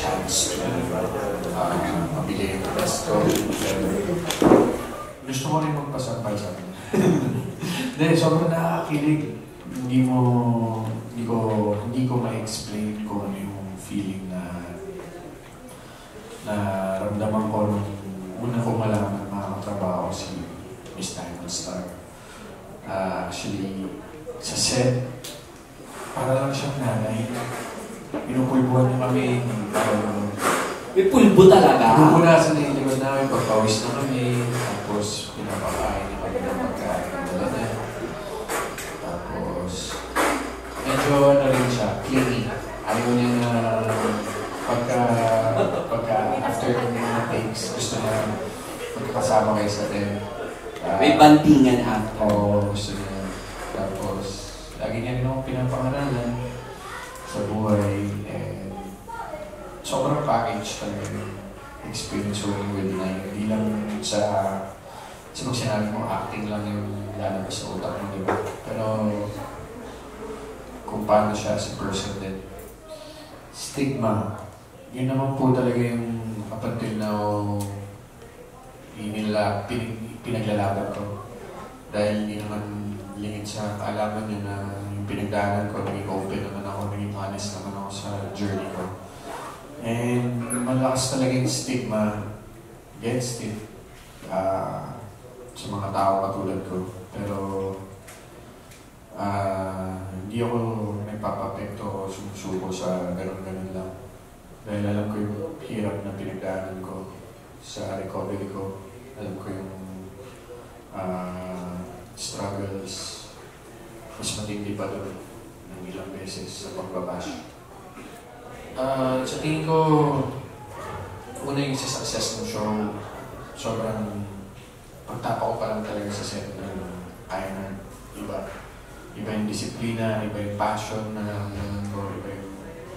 chance to mabili yung best ko. Gusto ko rin magpasampal sa akin. Dahil sobrang nakakakilig. Hindi ko ma-explain kung ano yung feeling na ramdaman ko nung una ko malaman makakatrabaho si Miss Diamond Star. Actually, sa set, para lang siyang nanay. Pinupulbuhan niya kami. May pulbo talaga? Pinupunasan na yung likod namin, pagpawis na kami. Tapos, pinapakain niya kami ng pagkain. Dala na. Tapos, medyo ano rin siya, clingy. Ayaw niya na pagka after ng mga takes, gusto niya magkakasama kayo sa din. May bantingan after. Oo, gusto niya. Tapos, lagi niya rin ako pinapangaralan sa buhay. And sobrang package talaga yung experience working with Nine. Hindi lang sa pag sinabi mo, acting lang yung lalabas sa utak mo, diba? Pero kung paano siya as a person din. Stigma, yun naman po talaga yung up until now pinaglalaban ko. Dahil hindi naman lingid sa kaalaman niya na yung pinagdaanan ko, naging open naman ako, naging honest naman ako sa journey ko. And malakas talaga yung stigma against it sa mga tao katulad ko. Pero hindi ako nagpapapekto o sumusuko sa ganun-ganun lang. Dahil alam ko yung hirap na pinagdaanan ko sa recovery ko. Alam ko yung struggles. Mas matindi pa doon ng ilang beses sa pagbabash. Sa tingin ko, una yung success ng show, sobrang pagtapa ko pa lang talaga sa set ng Iron. Iba yung disiplina, iba yung passion na iba yung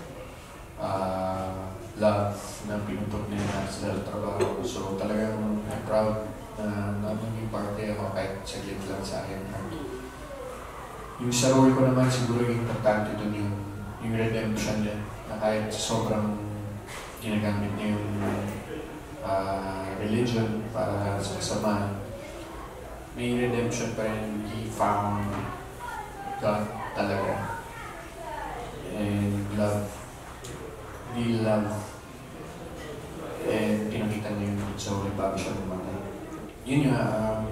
love na pinutok nila sa trabaho. So talagang I'm proud na maging parte ako kahit saglit lang sa akin. Yung sa role ko naman siguro yung importante doon yung redemption din. Na kahit sobrang ginagamit niya yung religion para sa kasamaan, may redemption pa rin. He found God talaga. And love. Real love. And pinakita niya yun sa huli bago siya namatay. Yun yung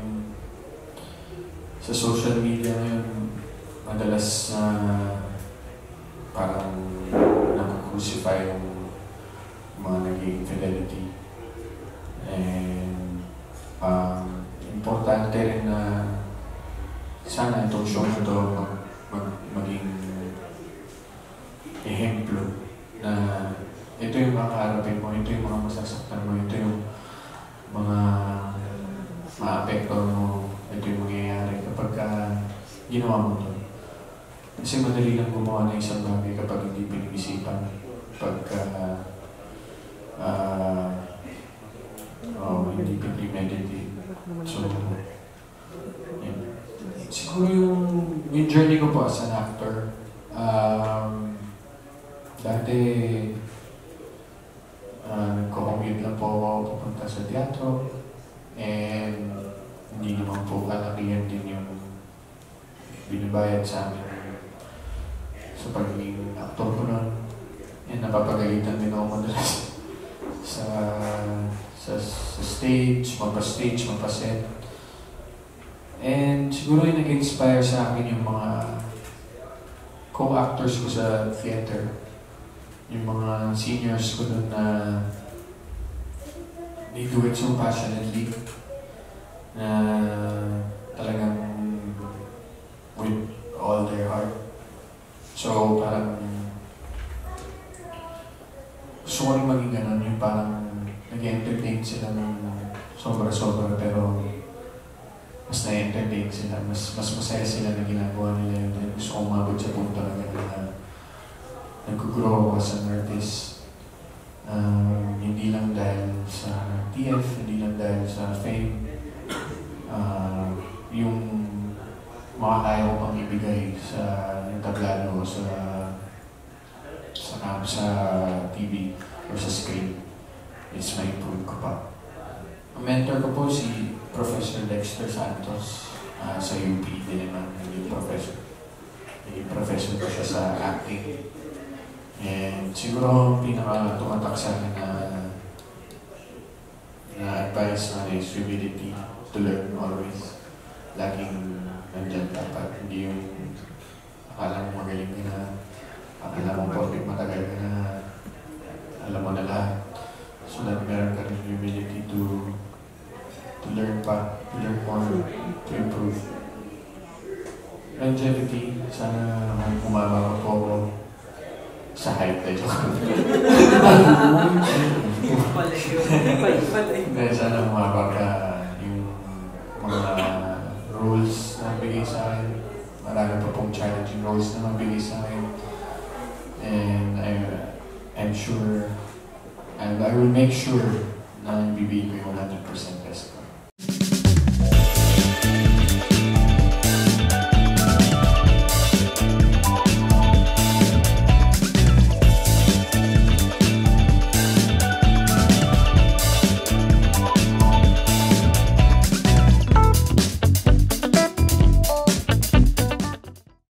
sa social media ngayon, madalas na parang crucify yung mga naging infidelity. And importante rin na sana itong show na ito maging ehemplo na ito yung mga kaharapin mo, ito yung mga masasaktan mo, ito yung mga maapekto mo, ito yung mangyayari kapag ginawa mo ito. Kasi madali lang gumawa ng isang bagay kapag hindi pinag-isipan. Hindi premeditate. So, yun. Siguro yung journey ko po as an actor, dati nagko-commute lang po ako pupunta sa teatro, and hindi naman po kalakihan din yung binabayad sa amin sa pagiging actor ko nun. And napapagalitan din ako madalas sa stage, magpa-set. And siguro yung nag-inspire sa akin yung mga co-actors ko sa theater. Yung mga seniors ko doon na they do it so passionately na talagang with all their heart. So parang gusto ko rin maging ganun, yung parang nag-entertain sila ng sobra-sobra pero mas na-entertain sila, mas masaya sila na ginagawa nila yun. Gusto kong umabot sa punto na gano'n na nag-grow as an artist. Hindi lang dahil sa TF, hindi lang dahil sa fame. Yung makakaya ko pang ibigay sa entablado sa TV. or sa screen is ma-improve ko pa. Ang mentor ko po si Professor Dexter Santos sa UP din naman, naging professor. Naging professor ko siya sa acting. And siguro pinaka tumatak sa akin na advice na is humility, to learn always. Laging nandyan dapat, hindi yung akala mo magaling ka na, akala mo perfect matagal ka na, alam mo na lahat. So that meron ka rin humility to learn pa, to learn more, to improve. Longevity, sana umaba po ako sa height na joke. Sana umaba ka yung mga roles na bigay sa akin. Marami pa pong challenging roles na mabigay sa akin. And I'm sure, and I will make sure na bibigay ko yung 100% best ko.